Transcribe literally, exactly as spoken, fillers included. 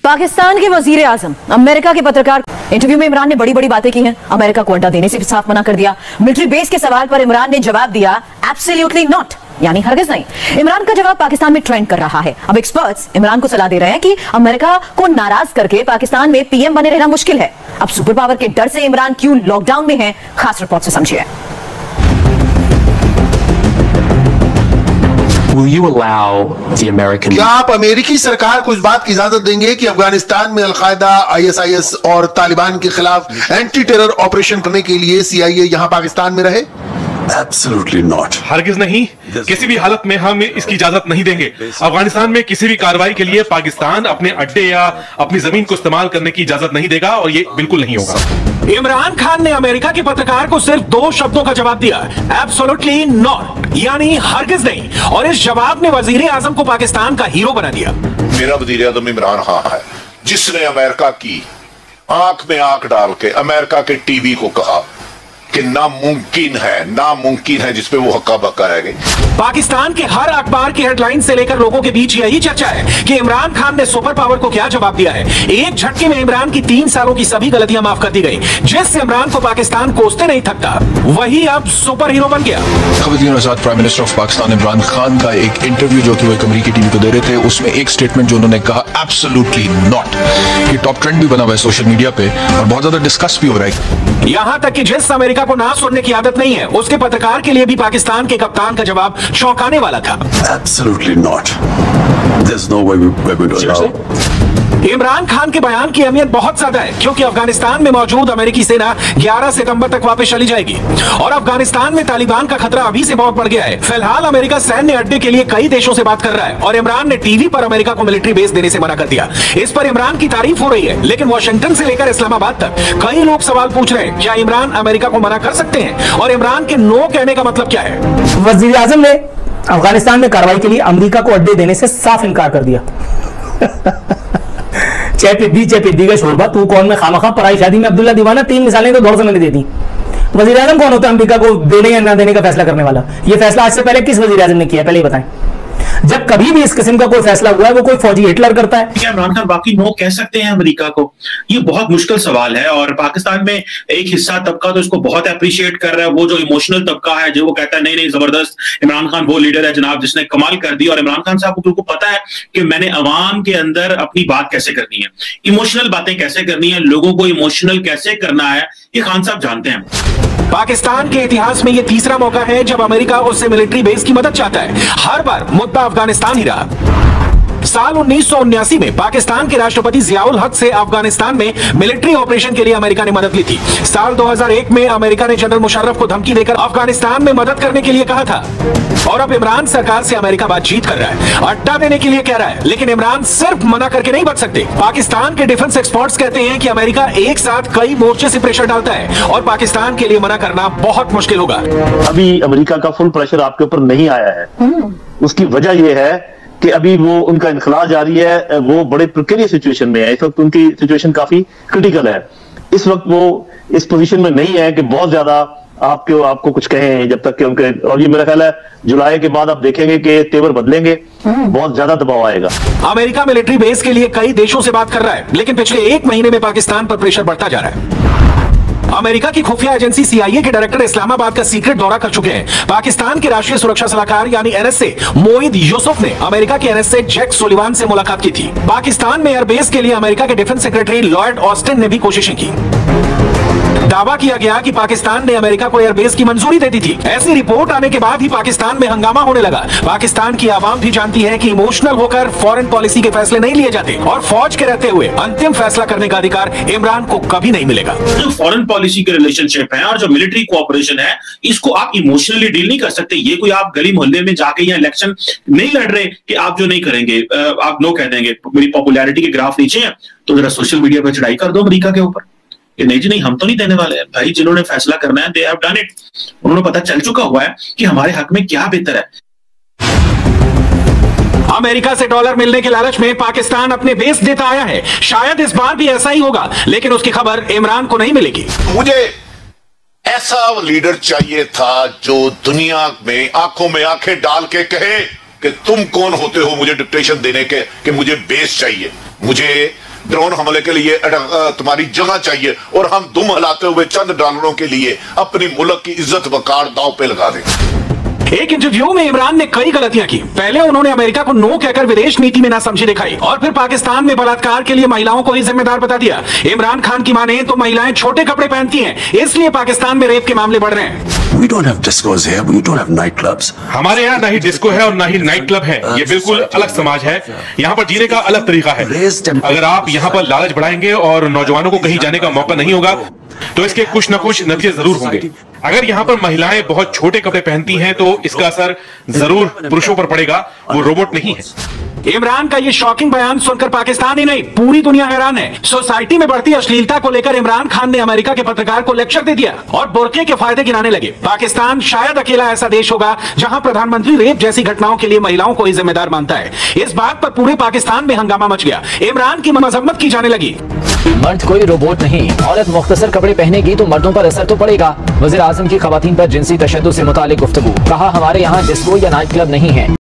पाकिस्तान के वजीर आजम अमेरिका के पत्रकार इंटरव्यू में इमरान ने बड़ी बड़ी बातें की हैं। अमेरिका को अड्डा देने से भी साफ मना कर दिया। मिलिट्री बेस के सवाल पर इमरान ने जवाब दिया एब्सोल्युटली नॉट, यानी हरगिज नहीं। इमरान का जवाब पाकिस्तान में ट्रेंड कर रहा है। अब एक्सपर्ट्स इमरान को सलाह दे रहे हैं कि अमेरिका को नाराज करके पाकिस्तान में पीएम बने रहना मुश्किल है। अब सुपर पावर के डर से इमरान क्यों लॉकडाउन में है, खास रिपोर्ट से समझिए। Will you allow the American... क्या आप अमेरिकी सरकार को इस बात की इजाजत देंगे कि अफगानिस्तान में अलकायदा, आईएसआईएस और तालिबान के खिलाफ एंटी टेरर ऑपरेशन करने के लिए सीआईए यहां पाकिस्तान में रहे? Absolutely not. हरगिज नहीं, किसी भी हालत में हम इसकी इजाजत नहीं देंगे। अफगानिस्तान में किसी भी कार्रवाई के लिए पाकिस्तान अपने अड्डे या अपनी जमीन को इस्तेमाल करने की इजाजत नहीं देगा और ये बिल्कुल नहीं होगा। इमरान खान ने अमेरिका के पत्रकार को सिर्फ दो शब्दों का जवाब दिया, एब्सोल्युटली नॉट, यानी हरगिज नहीं, और इस जवाब ने वजीर आजम को पाकिस्तान का हीरो बना दिया। मेरा वजीर आजम इमरान खान है जिसने अमेरिका की आंख में आंख डाल के अमेरिका के टीवी को कहा कि नामुमकिन है, नामुमकिन है, जिसपे वो हक्का बक्का रह गई। पाकिस्तान के हर अखबार की हेडलाइन से लेकर लोगों के बीच यही चर्चा है कि इमरान खान ने सुपर पावर को क्या जवाब दिया है। एक झटके में इमरान की तीन सालों की सभी गलतियां माफ कर दी गई। जिस इमरान को पाकिस्तान कोसते नहीं थकता, वही अब सुपर हीरो बन गया। Prime minister of Pakistan Imran Khan का एक इंटरव्यू जो कि वो एक अमेरिकी टीवी को दे रहे थे, उसमें एक स्टेटमेंट जो उन्होंने कहा एब्सोल्युटली नॉट, ये टॉप ट्रेंड भी बना हुआ है सोशल मीडिया पे और बहुत ज्यादा डिस्कस भी हो रहा है। यहां तक कि जिस अमेरिका को ना सुनने की आदत नहीं है, उसके पत्रकार के लिए भी पाकिस्तान के कप्तान का जवाब चौंकाने वाला था। Absolutely not. There's no way we're going to allow. Imran Khan के बयान की अहमियत बहुत ज्यादा है क्योंकि अफगानिस्तान में मौजूद अमेरिकी सेना ग्यारह सितंबर तक वापस चली जाएगी और अफगानिस्तान में तालिबान का खतरा अभी से बहुत बढ़ गया है। फिलहाल अमेरिका सैन्य अड्डे के लिए कई देशों से बात कर रहा है और इमरान ने टीवी पर अमेरिका को मिलिट्री बेस देने से मना कर दिया। इस पर इमरान की तारीफ हो रही है, लेकिन वाशिंगटन से लेकर इस्लामाबाद तक कई लोग सवाल पूछ रहे हैं, क्या इमरान अमेरिका को मना कर सकते हैं और इमरान के नो कहने का मतलब क्या है। वजीर आजम ने अफगानिस्तान में कार्रवाई के लिए अमेरिका को अड्डे देने से साफ इनकार कर दिया। चाहे पिद्दी चाहे पिद्दी का शोरबा, तू कौन में खामखा पराई शादी में अब्दुल्ला दीवाना, तीन मिसालें तो दौड़ से मैंने दे दी। वजीर आजम कौन होता है अमेरिका को देने या ना देने का फैसला करने वाला? ये फैसला आज से पहले किस वजीर आजम ने किया, पहले ही बताएं। जब कभी भी इस किस्म का कोई फैसला हुआ है वो कोई फौजी हिटलर करता है? क्या इमरान खान वाकई नो कह सकते हैं अमेरिका को? ये बहुत मुश्किल सवाल है और पाकिस्तान में एक हिस्सा तबका तो इसको बहुत अप्रिशिएट कर रहा है। वो जो इमोशनल तबका है जो वो कहता है नहीं नहीं जबरदस्त, इमरान खान वो लीडर है जनाब जिसने कमाल कर दी और इमरान खान साहब को पता है कि मैंने अवाम के अंदर अपनी बात कैसे करनी है, इमोशनल बातें कैसे करनी है, लोगों को इमोशनल कैसे करना है, ये खान साहब जानते हैं। पाकिस्तान के इतिहास में यह तीसरा मौका है जब अमेरिका उससे मिलिट्री बेस की मदद चाहता है। हर बार मुद्दा अफगानिस्तान ही रहा। साल उन्नीस सौ उन्यासी में पाकिस्तान के राष्ट्रपति जियाउल हक से अफगानिस्तान में मिलिट्री ऑपरेशन के लिए अमेरिका ने मदद ली थी। साल दो हज़ार एक में अमेरिका ने जनरल मुशर्रफ को धमकी देकर अफगानिस्तान में मदद करने के लिए कहा था और अब इमरान सरकार से अमेरिका बातचीत कर रहा है, अड्डा देने के लिए कह रहा है, लेकिन इमरान सिर्फ मना करके नहीं बच सकते। पाकिस्तान के डिफेंस एक्सपर्ट्स कहते हैं कि अमेरिका एक साथ कई मोर्चे से प्रेशर डालता है और पाकिस्तान के लिए मना करना बहुत मुश्किल होगा। अभी अमेरिका का फुल प्रेशर आपके ऊपर नहीं आया है। उसकी वजह यह है कि अभी वो उनका इनखला जारी है, वो बड़े प्रिकेरियस सिचुएशन में है। इस वक्त उनकी सिचुएशन काफी क्रिटिकल है। इस वक्त वो इस पोजीशन में नहीं है कि बहुत ज्यादा आपको आपको कुछ कहें जब तक कि उनके, और ये मेरा ख्याल है जुलाई के बाद आप देखेंगे कि तेवर बदलेंगे, बहुत ज्यादा दबाव आएगा। अमेरिका मिलिट्री बेस के लिए कई देशों से बात कर रहा है, लेकिन पिछले एक महीने में पाकिस्तान पर प्रेशर बढ़ता जा रहा है। अमेरिका की खुफिया एजेंसी सीआईए के डायरेक्टर इस्लामाबाद का सीक्रेट दौरा कर चुके हैं। पाकिस्तान के राष्ट्रीय सुरक्षा सलाहकार यानी एनएसए मोईद यूसुफ ने अमेरिका के एनएसए जैक सुलिवान से मुलाकात की थी। पाकिस्तान में एयरबेस के लिए अमेरिका के डिफेंस सेक्रेटरी लॉयड ऑस्टिन ने भी कोशिशें की। दावा किया गया कि पाकिस्तान ने अमेरिका को एयरबेस की मंजूरी दे दी थी। ऐसी रिपोर्ट आने के बाद ही पाकिस्तान में हंगामा होने लगा। पाकिस्तान की आवाम भी जानती है कि इमोशनल होकर फॉरेन पॉलिसी के फैसले नहीं लिए जाते और फौज के रहते हुए अंतिम फैसला करने का अधिकार इमरान को कभी नहीं मिलेगा। जो फॉरेन पॉलिसी के रिलेशनशिप है और जो मिलिट्री कोऑपरेशन है, इसको आप इमोशनली डील नहीं कर सकते। ये कोई आप गली मोहल्ले में जाके या इलेक्शन नहीं लड़ रहे कि आप जो नहीं करेंगे आप नो कह देंगे, मेरी पॉपुलैरिटी के ग्राफ नीचे है तो जरा सोशल मीडिया पर चढ़ाई कर दो अमेरिका के ऊपर। नहीं जी नहीं, हम तो नहीं देने वाले हैं भाई। जिन्होंने फैसला करना है दे हैव डन इट। उन्होंने पता चल चुका हुआ है कि हमारे हक में क्या बेहतर है। अमेरिका से डॉलर मिलने के लालच में पाकिस्तान अपने बेस देता आया है। शायद इस बार भी ऐसा ही होगा, लेकिन उसकी खबर इमरान को नहीं मिलेगी। मुझे ऐसा लीडर चाहिए था जो दुनिया में आंखों में आंखें डाल के कहे कि तुम कौन होते हो मुझे डिक्टेशन देने के, कि मुझे बेस चाहिए, मुझे ड्रोन हमले के लिए तुम्हारी जगह चाहिए और हम दुम हिलाते हुए चंद डॉलरों के लिए अपनी मुल्क की इज्जत वकार दांव पे लगा दें। एक इंटरव्यू में इमरान ने कई गलतियां की। पहले उन्होंने अमेरिका को नो कहकर विदेश नीति में नासमझी दिखाई और फिर पाकिस्तान में बलात्कार के लिए महिलाओं को ही जिम्मेदार बता दिया। इमरान खान की माने तो महिलाएं छोटे कपड़े पहनती हैं, इसलिए पाकिस्तान में रेप के मामले बढ़ रहे हैं। We don't have discos here. We don't have night clubs. हमारे यहाँ ना ही डिस्को है और ना ही नाइट क्लब है। ये बिल्कुल अलग समाज है। यहाँ पर जीने का अलग तरीका है। अगर आप यहाँ पर लालच बढ़ाएंगे और नौजवानों को कहीं जाने का मौका नहीं होगा तो इसके कुछ न कुछ नतीजे जरूर होंगे। अगर यहाँ पर महिलाएं बहुत छोटे कपड़े पहनती हैं तो इसका असर जरूर पुरुषों पर पड़ेगा, वो रोबोट नहीं है। इमरान का ये शॉकिंग बयान सुनकर पाकिस्तान ही नहीं पूरी दुनिया हैरान है। सोसाइटी में बढ़ती अश्लीलता को लेकर इमरान खान ने अमेरिका के पत्रकार को लेक्चर दे दिया और बुर्के के फायदे गिनाने लगे। पाकिस्तान शायद अकेला ऐसा देश होगा जहां प्रधानमंत्री रेप जैसी घटनाओं के लिए महिलाओं को ही जिम्मेदार मानता है। इस बात पर पूरे पाकिस्तान में हंगामा मच गया। इमरान की मजम्मत की जाने लगी। मर्द कोई रोबोट नहीं, औरत मुख्तसर कपड़े पहनेगी तो मर्दों पर असर तो पड़ेगा। वज़ीर आज़म की खवातीन पर जिनसी तशद्दुद से मुतालिक गुफ्तगू, कहा हमारे यहाँ डिस्को या नाइट क्लब नहीं है।